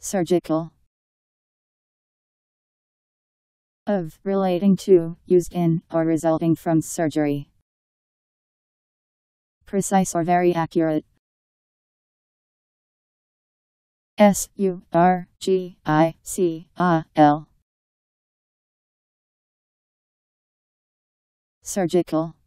Surgical. Of, relating to, used in, or resulting from surgery. Precise or very accurate. Surgical. Surgical.